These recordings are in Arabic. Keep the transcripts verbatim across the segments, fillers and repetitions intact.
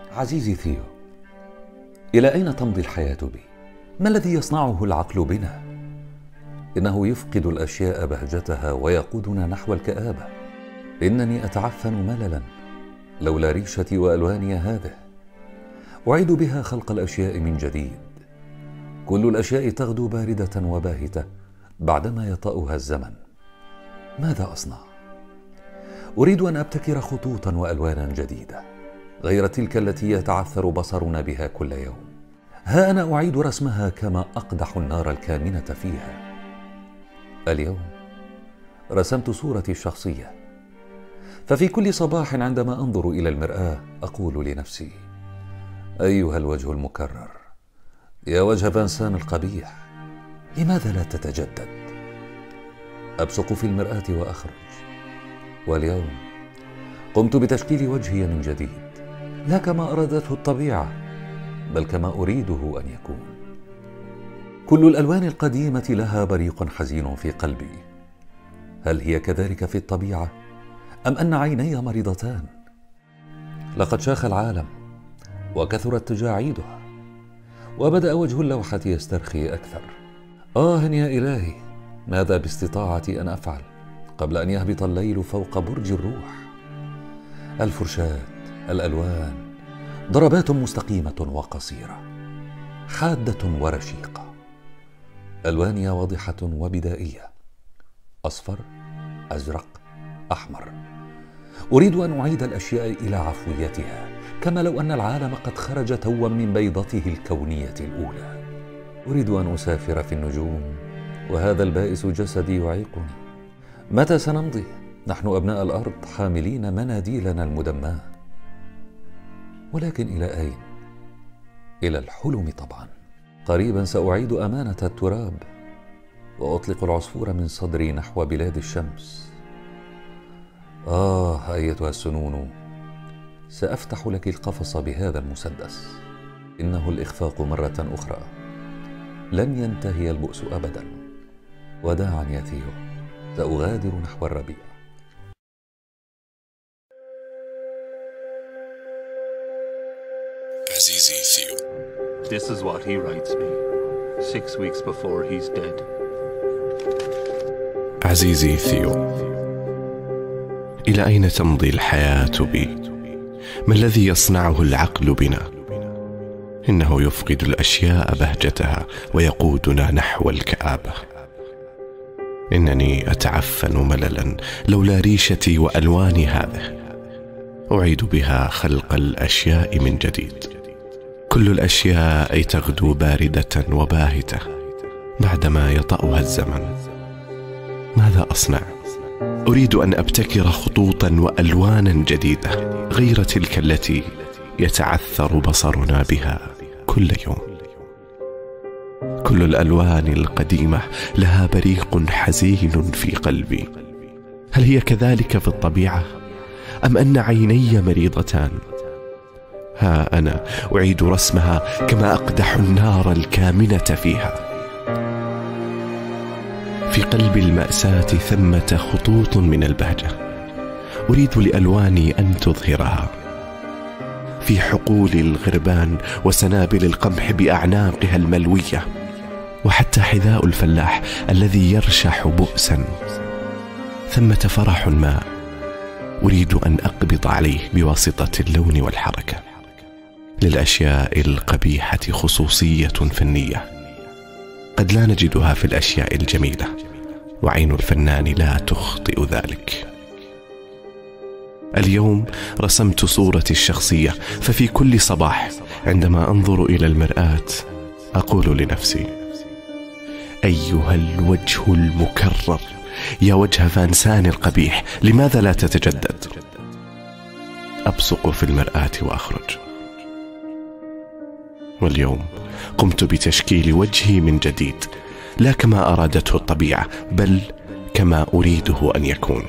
عزيزي ثيو، إلى أين تمضي الحياة بي؟ ما الذي يصنعه العقل بنا؟ إنه يفقد الأشياء بهجتها ويقودنا نحو الكآبة. إنني أتعفن مللا لولا ريشتي وألواني هذه. أعيد بها خلق الأشياء من جديد. كل الأشياء تغدو باردة وباهتة بعدما يطأها الزمن. ماذا أصنع؟ أريد أن أبتكر خطوطا وألوانا جديدة غير تلك التي يتعثر بصرنا بها كل يوم. ها أنا أعيد رسمها كما أقدح النار الكامنة فيها. اليوم رسمت صورتي الشخصية، ففي كل صباح عندما أنظر إلى المرآة أقول لنفسي: أيها الوجه المكرر، يا وجه فانسان القبيح، لماذا لا تتجدد؟ أبصق في المرآة وأخرج، واليوم قمت بتشكيل وجهي من جديد، لا كما أرادته الطبيعة بل كما أريده أن يكون. كل الألوان القديمة لها بريق حزين في قلبي. هل هي كذلك في الطبيعة أم أن عيني مريضتان؟ لقد شاخ العالم وكثرت تجاعيدها وبدأ وجه اللوحة يسترخي أكثر. آه يا إلهي، ماذا باستطاعتي أن أفعل قبل أن يهبط الليل فوق برج الروح؟ الفرشاة، الألوان، ضربات مستقيمة وقصيرة، حادة ورشيقة. ألواني واضحة وبدائية: أصفر، أزرق، أحمر. أريد أن أعيد الأشياء إلى عفويتها، كما لو أن العالم قد خرج توا من بيضته الكونية الأولى. أريد أن أسافر في النجوم، وهذا البائس جسدي يعيقني. متى سنمضي نحن أبناء الأرض حاملين مناديلنا المدماة؟ ولكن إلى أين؟ إلى الحلم طبعا. قريبا سأعيد أمانة التراب وأطلق العصفور من صدري نحو بلاد الشمس. آه أيتها السنون، سأفتح لك القفص بهذا المسدس. إنه الإخفاق مرة أخرى. لن ينتهي البؤس أبدا. وداعا يا ثيو، سأغادر نحو الربيع. عزيزي ثيو. This is what he writes me six weeks before he's dead. عزيزي ثيو، إلى أين تمضي الحياة بي؟ ما الذي يصنعه العقل بنا؟ إنه يفقد الأشياء بهجتها ويقودنا نحو الكآبة. إنني أتعفن مللا لولا ريشتي وألواني هذه. أعيد بها خلق الأشياء من جديد. كل الأشياء تغدو باردة وباهتة بعدما يطأها الزمن. ماذا أصنع؟ أريد أن أبتكر خطوطا وألوانا جديدة غير تلك التي يتعثر بصرنا بها كل يوم. كل الألوان القديمة لها بريق حزين في قلبي. هل هي كذلك في الطبيعة أم أن عيني مريضتان؟ ها أنا أعيد رسمها كما أقدح النار الكامنة فيها. في قلب المأساة ثمة خطوط من البهجة. أريد لألواني أن تظهرها. في حقول الغربان وسنابل القمح بأعناقها الملوية، وحتى حذاء الفلاح الذي يرشح بؤسا، ثمة فرح ما أريد أن أقبض عليه بواسطة اللون والحركة. للأشياء القبيحة خصوصية فنية قد لا نجدها في الأشياء الجميلة، وعين الفنان لا تخطئ ذلك. اليوم رسمت صورتي الشخصية، ففي كل صباح عندما أنظر إلى المرآة أقول لنفسي: أيها الوجه المكرر، يا وجه فانسان القبيح، لماذا لا تتجدد؟ أبصق في المرآة وأخرج، واليوم قمت بتشكيل وجهي من جديد، لا كما أرادته الطبيعة بل كما أريده أن يكون.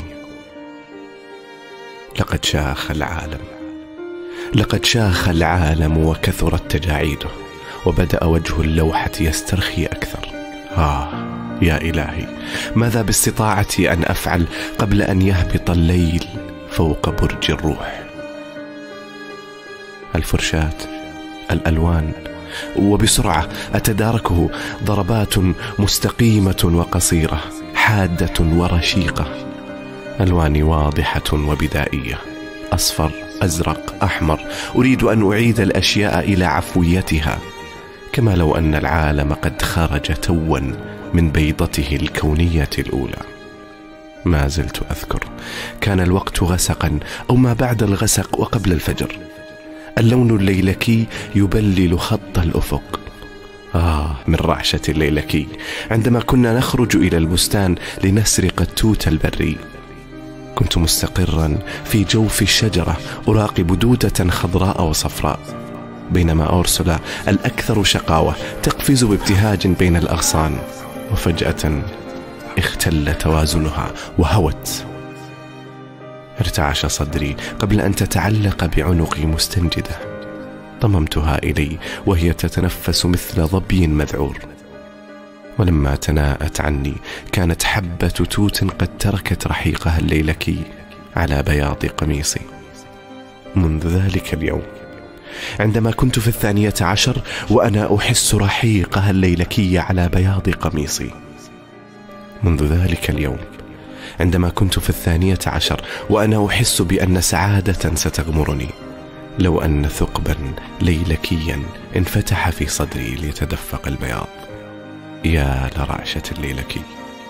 لقد شاخ العالم لقد شاخ العالم وكثرت تجاعيده، وبدأ وجه اللوحة يسترخي أكثر. آه يا إلهي، ماذا باستطاعتي أن أفعل قبل أن يهبط الليل فوق برج الروح؟ الفرشاة، الألوان، وبسرعة أتداركه ضربات مستقيمة وقصيرة، حادة ورشيقة، ألواني واضحة وبدائية، أصفر، أزرق، أحمر. أريد أن أعيد الأشياء إلى عفويتها، كما لو أن العالم قد خرج توا من بيضته الكونية الأولى. ما زلت أذكر، كان الوقت غسقا أو ما بعد الغسق وقبل الفجر، اللون الليلكي يبلل خط الأفق. آه من رعشة الليلكي عندما كنا نخرج إلى البستان لنسرق التوت البري. كنت مستقرا في جوف الشجرة أراقب دودة خضراء وصفراء، بينما أورسولا الأكثر شقاوة تقفز بابتهاج بين الأغصان، وفجأة اختل توازنها وهوت. ارتعش صدري قبل أن تتعلق بعنقي مستنجدة. ضممتها إلي وهي تتنفس مثل ظبي مذعور، ولما تناءت عني كانت حبة توت قد تركت رحيقها الليلكي على بياض قميصي. منذ ذلك اليوم، عندما كنت في الثانية عشر وأنا أحس رحيقها الليلكي على بياض قميصي، منذ ذلك اليوم عندما كنت في الثانية عشر وأنا أحس بأن سعادة ستغمرني، لو أن ثقبا ليلكيا انفتح في صدري ليتدفق البياض. يا لرعشة الليلكي.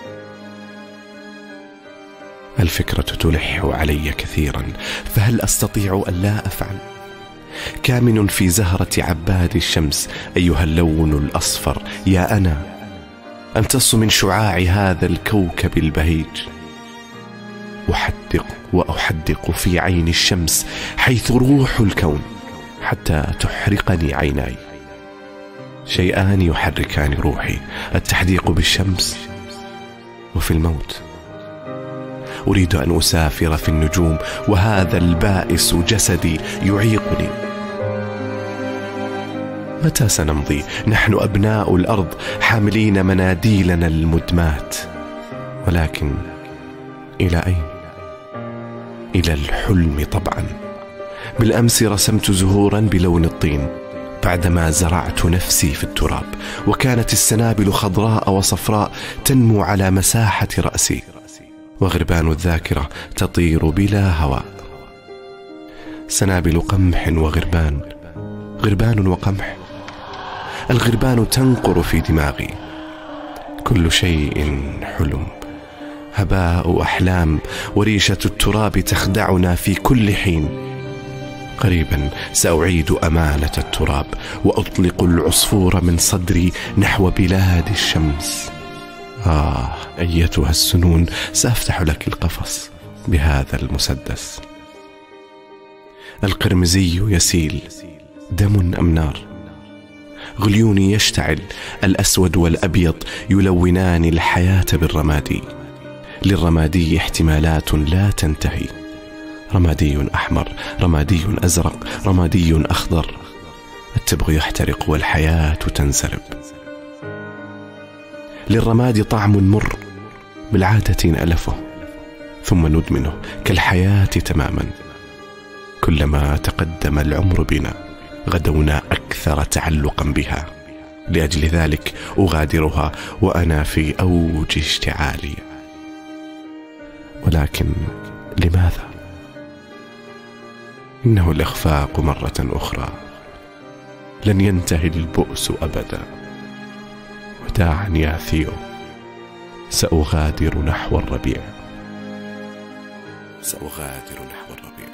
الفكرة تلح علي كثيرا، فهل أستطيع أن لا أفعل؟ كامن في زهرة عباد الشمس أيها اللون الأصفر، يا أنا أمتص من شعاع هذا الكوكب البهيج. أحدق وأحدق في عين الشمس حيث روح الكون حتى تحرقني عيناي. شيئان يحركان روحي، التحديق بالشمس وفي الموت. أريد أن أسافر في النجوم وهذا البائس جسدي يعيقني. متى سنمضي نحن أبناء الأرض حاملين مناديلنا المدمات؟ ولكن إلى أين؟ إلى الحلم طبعا. بالأمس رسمت زهورا بلون الطين بعدما زرعت نفسي في التراب، وكانت السنابل خضراء وصفراء تنمو على مساحة رأسي، وغربان الذاكرة تطير بلا هواء. سنابل قمح وغربان، غربان وقمح. الغربان تنقر في دماغي. كل شيء حلم، هباء أحلام، وريشة التراب تخدعنا في كل حين. قريبا سأعيد أمانة التراب وأطلق العصفور من صدري نحو بلاد الشمس. آه أيتها السنون، سأفتح لك القفص بهذا المسدس. القرمزي يسيل، دم أم نار؟ غليوني يشتعل، الأسود والأبيض يلونان الحياة بالرمادي. للرمادي احتمالات لا تنتهي، رمادي أحمر، رمادي أزرق، رمادي أخضر. التبغ يحترق والحياة تنسرب. للرماد طعم مر، بالعادة نألفه ثم ندمنه كالحياة تماما. كلما تقدم العمر بنا غدونا أكثر تعلقا بها، لأجل ذلك أغادرها وأنا في أوج اشتعالي. ولكن لماذا؟ إنه الإخفاق مرة أخرى، لن ينتهي البؤس أبدا. وداعا يا ثيو، سأغادر نحو الربيع، سأغادر نحو الربيع.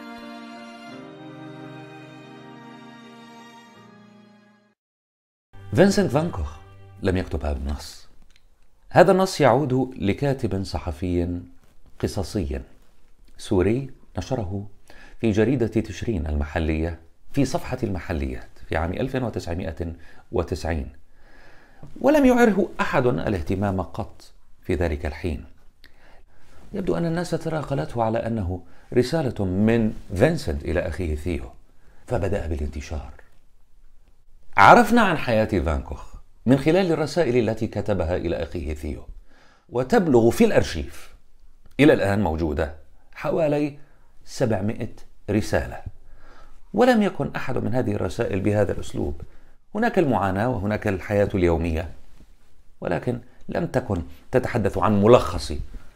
فينسنت فان كوخ لم يكتب هذا النص. هذا النص يعود لكاتب صحفي قصصي سوري نشره في جريدة تشرين المحلية في صفحة المحليات في عام ألف وتسعمائة وتسعين، ولم يعره أحد الاهتمام قط في ذلك الحين. يبدو أن الناس تراقلته على أنه رسالة من فينسنت إلى أخيه ثيو، فبدأ بالانتشار. عرفنا عن حياة فان كوخ من خلال الرسائل التي كتبها إلى أخيه ثيو، وتبلغ في الأرشيف إلى الآن موجودة حوالي سبعمائة رسالة. ولم يكن أحد من هذه الرسائل بهذا الأسلوب. هناك المعاناة وهناك الحياة اليومية، ولكن لم تكن تتحدث عن ملخص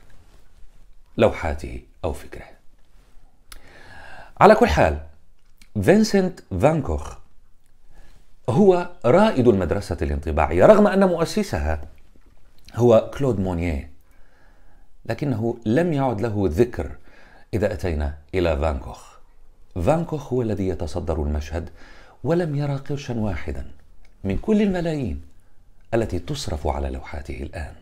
لوحاته أو فكره. على كل حال، فينسنت فان كوخ هو رائد المدرسة الانطباعية، رغم أن مؤسسها هو كلود مونيه، لكنه لم يعد له ذكر إذا أتينا إلى فان كوخ. فان كوخ هو الذي يتصدر المشهد، ولم يرى قرشا واحدا من كل الملايين التي تصرف على لوحاته الآن.